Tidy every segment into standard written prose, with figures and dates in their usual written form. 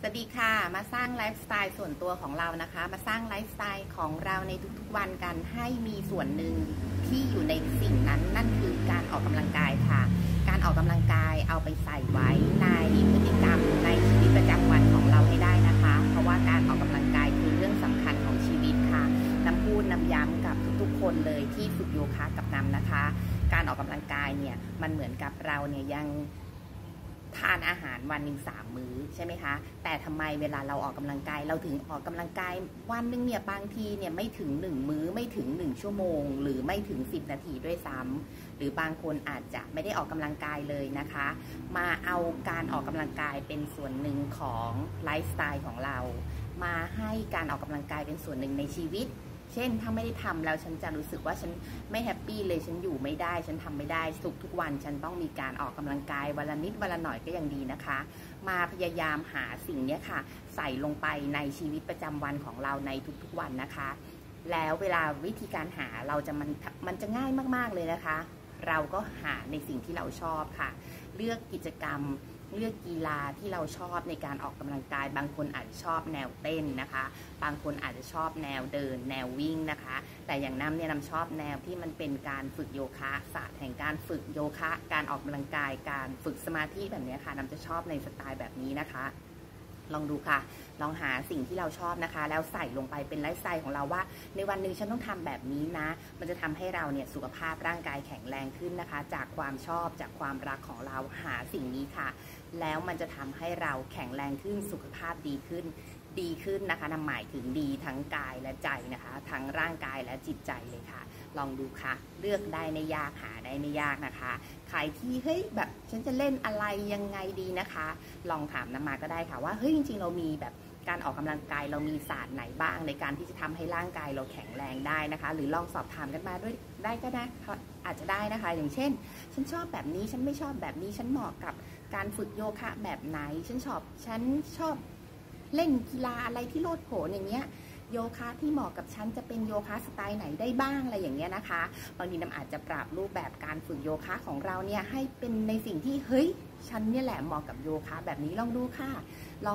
วัสดีค่ะมาสร้างไลฟ์สไตล์ส่วนตัวของเรานะคะมาสร้างไลฟ์สไตล์ของเราในทุกๆวันกันให้มีส่วนหนึ่งที่อยู่ในสิ่งนั้นนั่นคือการออกกำลังกายค่ะการออกกำลังกายเอาไปใส่ไว้ในพฤติกรรมในชีวิตประจำวันของเราให้ได้นะคะเพราะว่าการออกกำลังกายคือเรื่องสำคัญของชีวิตค่ะน้ำพูดน้ำย้ำกับทุกๆคนเลยที่ฝึกโยคะกับน้ำนะคะการออกกำลังกายเนี่ยมันเหมือนกับเราเนี่ยยังทานอาหารวันหนึ่ง3 มื้อใช่ไหมคะแต่ทำไมเวลาเราออกกำลังกายเราถึงออกกำลังกายวันหนึ่งเนี่ยบางทีเนี่ยไม่ถึง1 มื้อไม่ถึง1 ชั่วโมงหรือไม่ถึง10 นาทีด้วยซ้ำหรือบางคนอาจจะไม่ได้ออกกำลังกายเลยนะคะมาเอาการออกกำลังกายเป็นส่วนหนึ่งของไลฟ์สไตล์ของเรามาให้การออกกำลังกายเป็นส่วนหนึ่งในชีวิตเช่นถ้าไม่ได้ทำแล้วฉันจะรู้สึกว่าฉันไม่แฮปปี้เลยฉันอยู่ไม่ได้ฉันทำไม่ได้ทุกวันฉันต้องมีการออกกำลังกายวันละนิดวันละหน่อยก็ยังดีนะคะมาพยายามหาสิ่งนี้ค่ะใส่ลงไปในชีวิตประจำวันของเราในทุกๆวันนะคะแล้วเวลาวิธีการหาเราจะมันจะง่ายมากๆเลยนะคะเราก็หาในสิ่งที่เราชอบค่ะเลือกกิจกรรมเลือกกีฬาที่เราชอบในการออกกำลังกายบางคนอาจจะชอบแนวเต้นนะคะบางคนอาจจะชอบแนวเดินแนววิ่งนะคะแต่อย่างน้ำเนี่ยน้ำชอบแนวที่มันเป็นการฝึกโยคะศาสตร์แห่งการฝึกโยคะการออกกำลังกายการฝึกสมาธิแบบนี้ค่ะน้ำจะชอบในสไตล์แบบนี้นะคะลองดูค่ะลองหาสิ่งที่เราชอบนะคะแล้วใส่ลงไปเป็นไลฟ์สไตล์ของเราว่าในวันหนึ่งฉันต้องทำแบบนี้นะมันจะทำให้เราเนี่ยสุขภาพร่างกายแข็งแรงขึ้นนะคะจากความชอบจากความรักของเราหาสิ่งนี้ค่ะแล้วมันจะทำให้เราแข็งแรงขึ้นสุขภาพดีขึ้นนะคะนำหมายถึงดีทั้งกายและใจนะคะทั้งร่างกายและจิตใจเลยค่ะลองดูค่ะเลือกได้ไม่ยากหาได้ไม่ยากนะคะใครที่เฮ้ยแบบฉันจะเล่นอะไรยังไงดีนะคะลองถามน้ำมาก็ได้ค่ะว่าเฮ้ยจริงๆเรามีแบบการออกกำลังกายเรามีศาสตร์ไหนบ้างในการที่จะทำให้ร่างกายเราแข็งแรงได้นะคะหรือลองสอบถามกันมาด้วยได้ก็ได้อาจจะได้นะคะอย่างเช่นฉันชอบแบบนี้ฉันไม่ชอบแบบนี้ฉันเหมาะกับการฝึกโยคะแบบไหนฉันชอบเล่นกีฬาอะไรที่โลดโผนอย่างเงี้ยโยคะที่เหมาะกับฉันจะเป็นโยคะสไตล์ไหนได้บ้างอะไรอย่างเงี้ยนะคะบางทีน้ำอาจจะปรับรูปแบบการฝึกโยคะของเราเนี่ยให้เป็นในสิ่งที่เฮ้ยฉันเนี่ยแหละเหมาะกับโยคะแบบนี้ลองดูค่ะล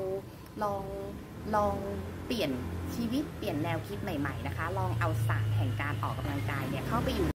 องเปลี่ยนชีวิตเปลี่ยนแนวคิดใหม่ๆนะคะลองเอาศาสตร์แห่งการออกกำลังกายเนี่ยเข้าไปอยู่